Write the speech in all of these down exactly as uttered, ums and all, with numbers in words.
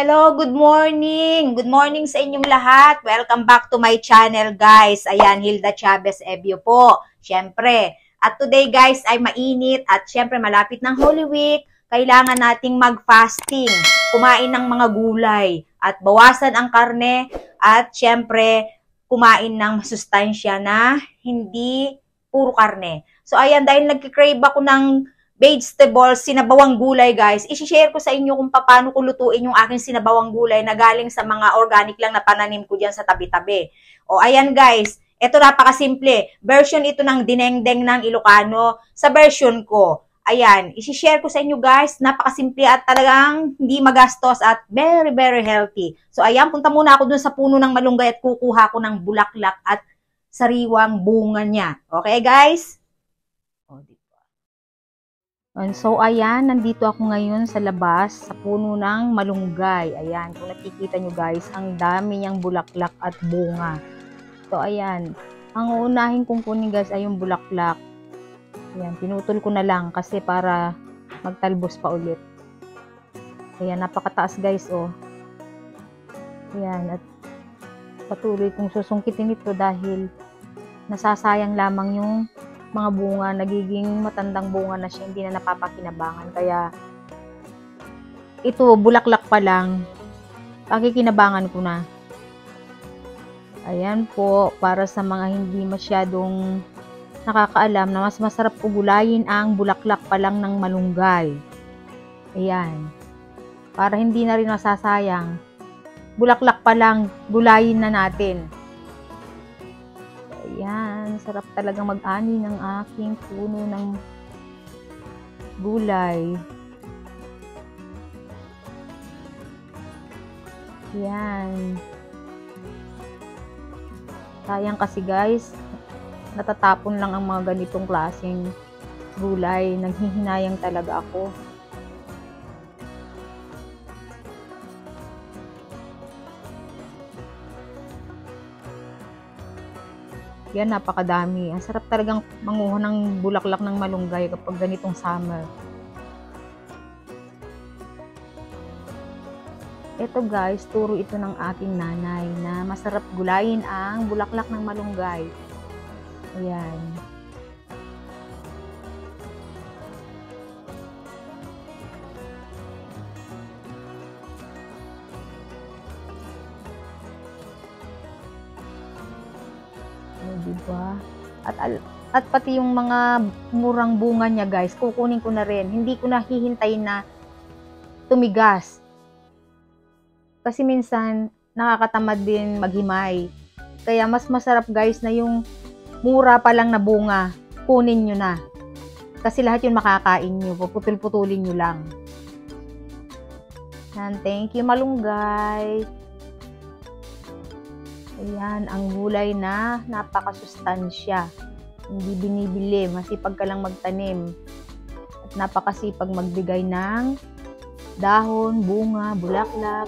Hello, good morning! Good morning sa inyong lahat. Welcome back to my channel, guys. Ayan, Hilda Chavez Ebio po. Siyempre. At today, guys, ay mainit at siyempre malapit ng Holy Week. Kailangan nating mag-fasting, kumain ng mga gulay, at bawasan ang karne, at siyempre, kumain ng masustansya na hindi puro karne. So, ayan, dahil nagkikrave ako ng vegetables, sinabawang gulay, guys, isi-share ko sa inyo kung paano ko lutuin yung aking sinabawang gulay na galing sa mga organic lang na pananim ko dyan sa tabi-tabi. O, ayan, guys, ito napakasimple. Version ito ng dinengdeng ng Ilocano. Sa version ko, ayan, isi-share ko sa inyo, guys, napakasimple at talagang hindi magastos at very, very healthy. So, ayan, punta muna ako dun sa puno ng malunggay at kukuha ko ng bulaklak at sariwang bunga niya. Okay, guys? And so, ayan, nandito ako ngayon sa labas, sa puno ng malunggay. Ayan, kung nakikita nyo, guys, ang dami niyang bulaklak at bunga. So, ayan, ang uunahin kong kunin, guys, ay yung bulaklak. Ayan, pinutol ko na lang kasi para magtalbos pa ulit. Ayan, napakataas, guys, oh. Ayan, at patuloy kong susungkitin ito dahil nasasayang lamang yung mga bunga, nagiging matandang bunga na siya, hindi na napapakinabangan. Kaya, ito, bulaklak pa lang, pakikinabangan ko na. Ayan po, para sa mga hindi masyadong nakakaalam na mas masarap ugulayin ang bulaklak pa lang ng malunggay. Ayan. Para hindi na rin nasasayang, bulaklak pa lang, gulayin na natin. Ayan, sarap talagang mag-ani ng aking puno ng gulay. Ayan. Sayang kasi, guys, natatapon lang ang mga ganitong klaseng gulay. Naghihinayang talaga ako. Yan, napakadami. Ang sarap talagang manguha ng bulaklak ng malunggay kapag ganitong summer. Ito, guys, turo ito ng aking nanay na masarap gulayin ang bulaklak ng malunggay. Ayan. Diba? At, at pati yung mga murang bunga niya, guys, kukunin ko na rin. Hindi ko na hihintayin na tumigas. Kasi minsan, nakakatamad din maghimay. Kaya mas masarap, guys, na yung mura pa lang na bunga, kunin nyo na. Kasi lahat yun makakain nyo. Puputul-putulin nyo lang. And thank you, malunggay. Ayan, ang gulay na napakasustansya. Hindi binibili, masipag ka lang magtanim. At napakasipag magbigay ng dahon, bunga, bulaklak.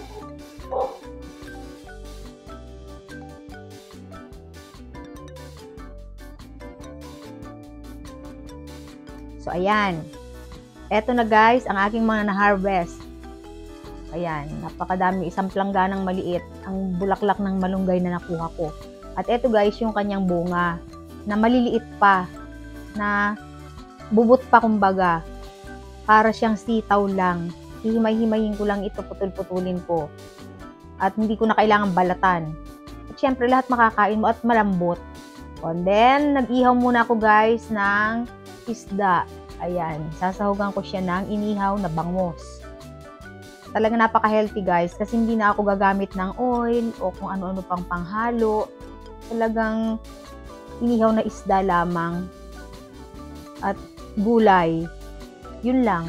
So, ayan. Eto na, guys, ang aking mga na-harvest. Ayan, napakadami, isang plangganang maliit ang bulaklak ng malunggay na nakuha ko. At ito, guys, yung kanyang bunga na maliliit pa, na bubot pa kumbaga. Para siyang sitaw lang. Hihimay-himayin ko lang ito, putul-putulin ko. At hindi ko na kailangan balatan. At syempre, lahat makakain mo at malambot. And then, nag-ihaw muna ako, guys, ng isda. Ayan, sasahugan ko siya ng inihaw na bangus. Talaga napaka-healthy, guys, kasi hindi na ako gagamit ng oil o kung ano-ano pang panghalo. Talagang inihaw na isda lamang at gulay. Yun lang.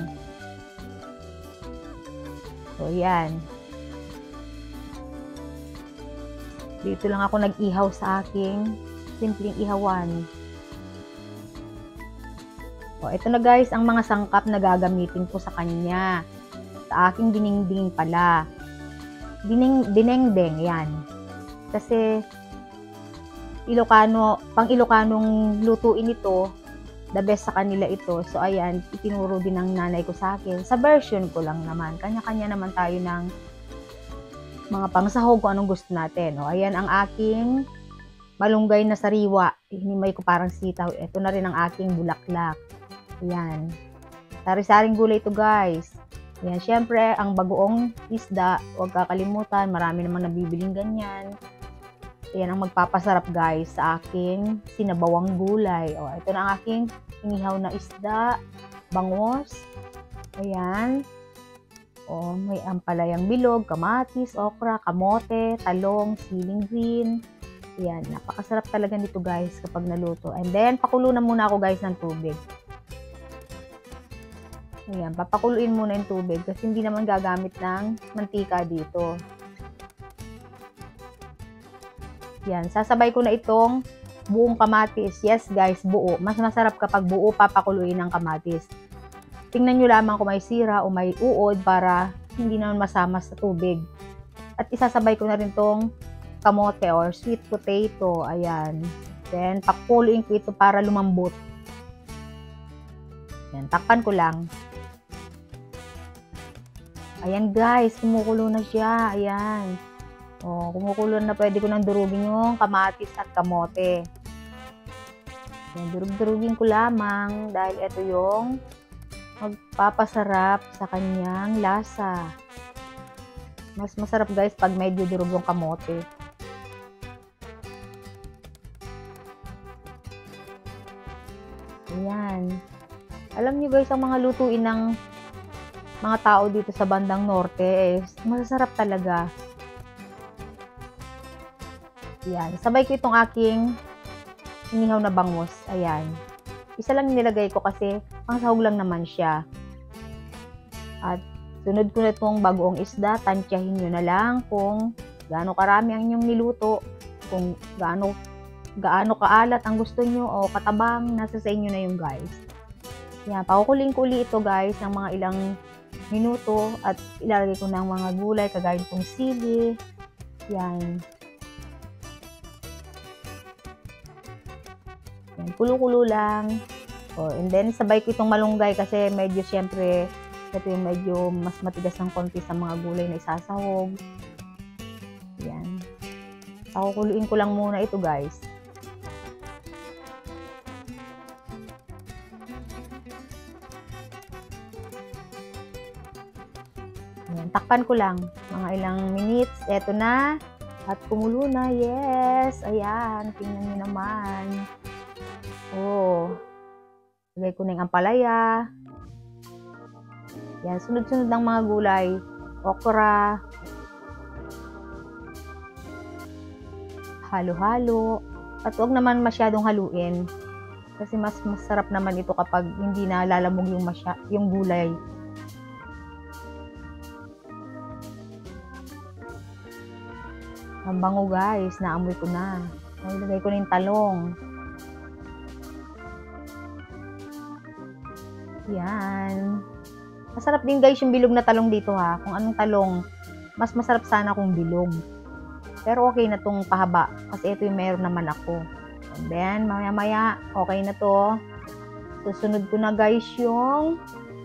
So, yan. Dito lang ako nag-ihaw sa aking simpleng ihawan. So, ito na, guys, ang mga sangkap na gagamitin ko sa kanya. Sa aking dinengdeng pala. Dineng, dinengdeng, yan. Kasi, Ilocano, pang Ilocanong lutuin ito, the best sa kanila ito. So, ayan, itinuro din ng nanay ko sa akin. Sa version ko lang naman. Kanya-kanya naman tayo ng mga pangsahog kung anong gusto natin. O, ayan ang aking malunggay na sariwa. Hinimay ko parang sitaw. Ito na rin ang aking bulaklak. Ayan. Sari-saring gulay ito, guys. Ayan, syempre, ang bagoong isda, huwag kakalimutan. Marami namang nabibiling ganyan. Ayan ang magpapasarap, guys, sa aking sinabawang gulay. O, ito na ang aking inihaw na isda, bangos. Ayan. O, may ampalayang bilog, kamatis, okra, kamote, talong, siling green. Ayan, napakasarap talaga nito, guys, kapag naluto. And then, pakulo na muna ako, guys, ng tubig. Ayan, papakuluin muna yung tubig kasi hindi naman gagamit ng mantika dito. Yan, sasabay ko na itong buong kamatis. Yes, guys, buo. Mas masarap kapag buo papakuluin ng kamatis. Tingnan nyo lamang kung may sira o may uod para hindi naman masama sa tubig. At isasabay ko na rin tong kamote or sweet potato. Ayan. Then, pakuluin ko ito para lumambot. Ayan, takpan ko lang. Ayan, guys, kumukulo na siya. Ayan. O, kumukulo na, pwede ko nang durugin yung kamatis at kamote. Ayan, durug-durugin ko lamang dahil ito yung magpapasarap sa kanyang lasa. Mas masarap, guys, pag medyo durug yung kamote. Ayan. Alam niyo, guys, ang mga lutuin ng mga tao dito sa bandang norte eh, masasarap talaga. Ayan. Sabay ko itong aking inihaw na bangus. Ayan. Isa lang nilagay ko kasi pangsahog lang naman siya. At sunod ko na itong bagoong isda. Tansyahin nyo na lang kung gaano karami ang inyong niluto. Kung gaano, gaano kaalat ang gusto nyo o katabang. Nasa sa inyo na yung guys. Ayan. Pakukuling ko uli ito, guys, ng mga ilang minuto. At ilalagay ko ng mga gulay kagaya itong sili. Ayan. Kulo-kulo lang. Oh, and then, sabay ko itong malunggay kasi medyo, syempre, ito yung medyo mas matigas ng konti sa mga gulay na isasahog. Yan. Pakukuluin ko lang muna ito, guys. Yan. Takpan ko lang. Mga ilang minutes. Ito na. At kumulo na. Yes. Ayan. Tingnan nyo naman. Oh, lagay ko na yung ampalaya. Yan, sunod-sunod ng mga gulay. Okra. Halo-halo. At huwag naman masyadong haluin. Kasi mas masarap naman ito kapag hindi na lalamog yung, masya, yung gulay. Ang bango, guys. Naamoy ko na. Ilagay ko na yung talong. Yan. Masarap din, guys, yung bilog na talong dito, ha. Kung anong talong, mas masarap sana kung bilog. Pero okay na tong pahaba. Kasi ito yung meron naman ako. And then, maya-maya, okay na to. Susunod ko na, guys, yung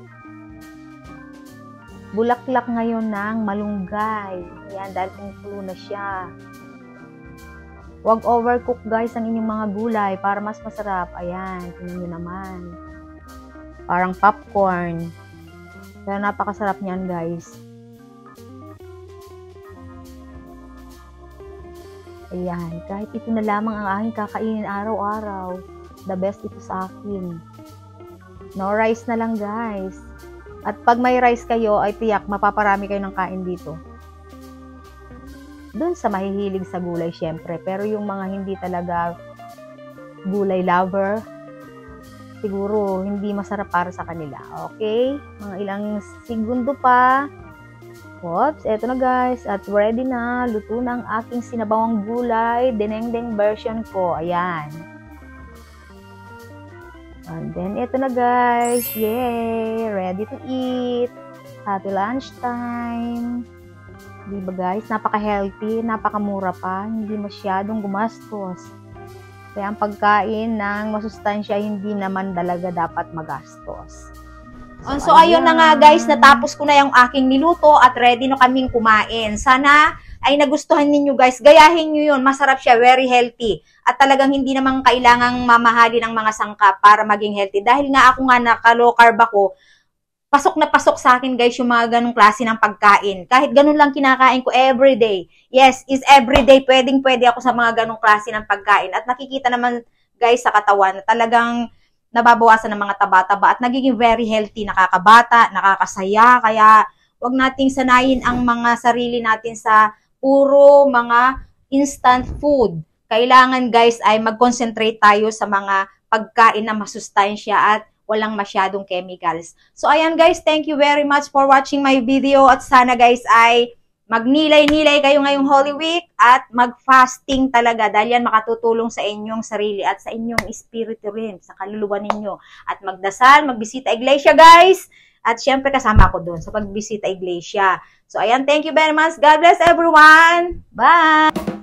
bulaklak ngayon ng malunggay. Yan, dahil kumukulo na siya. Huwag overcook, guys, ang inyong mga gulay para mas masarap. Ayan, tingnan nyo naman. Parang popcorn. Pero napakasarap niyan, guys. Ayan. Kahit ito na lamang ang aking kakainin araw-araw. The best ito sa akin. No rice na lang, guys. At pag may rice kayo, ay tiyak, mapaparami kayo ng kain dito. Doon sa mahihilig sa gulay, syempre. Pero yung mga hindi talaga gulay lover, siguro hindi masarap para sa kanila. Okay? Mga ilang segundo pa. Oops, eto na, guys. At ready na. Luto na ang aking sinabawang gulay. Dinengdeng version ko. Ayan. And then, eto na, guys. Yay! Ready to eat. Happy lunchtime. Diba, guys? Napaka-healthy. Napakamura pa. Hindi masyadong gumastos. Kaya ang pagkain ng masustansya hindi naman talaga dapat magastos. So, so ayun na nga, guys, natapos ko na yung aking niluto at ready na kaming kumain. Sana ay nagustuhan ninyo guys, gayahin nyo yun. Masarap siya, very healthy. At talagang hindi naman kailangang mamahalin ng mga sangkap para maging healthy. Dahil nga ako nga naka-low carb ako, pasok na pasok sa akin guys yung mga ganong klase ng pagkain. Kahit ganun lang kinakain ko everyday. Yes, is everyday. Pwedeng pwede ako sa mga ganong klase ng pagkain. At nakikita naman guys sa katawan na talagang nababawasan ng mga taba-taba at nagiging very healthy, nakakabata, nakakasaya. Kaya wag nating sanayin ang mga sarili natin sa puro mga instant food. Kailangan guys ay mag-concentrate tayo sa mga pagkain na masustansya at walang masyadong chemicals. So, ayan guys, thank you very much for watching my video at sana guys ay magnilay-nilay kayo ngayong Holy Week at mag-fasting talaga dahil yan makatutulong sa inyong sarili at sa inyong spirit rin, sa kaluluwa ninyo. At magdasal, magbisita iglesia guys. At syempre kasama ko doon sa pagbisita iglesia. So, ayan, thank you very much. God bless everyone. Bye!